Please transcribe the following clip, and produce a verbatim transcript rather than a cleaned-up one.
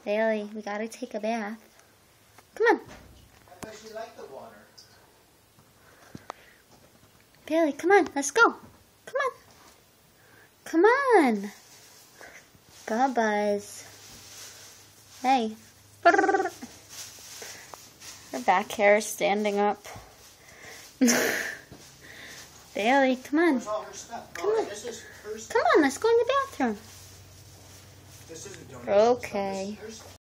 Bailey, we gotta take a bath. Come on. I bet she liked the water. Bailey, come on. Let's go. Come on. Come on. Go, Buzz. Hey. Her back hair is standing up. Bailey, come on. Where's all her stuff? Come Oh, on. this is her stuff. Come on, let's go in the bathroom. This isn't donation Okay. stuff. This is her stuff.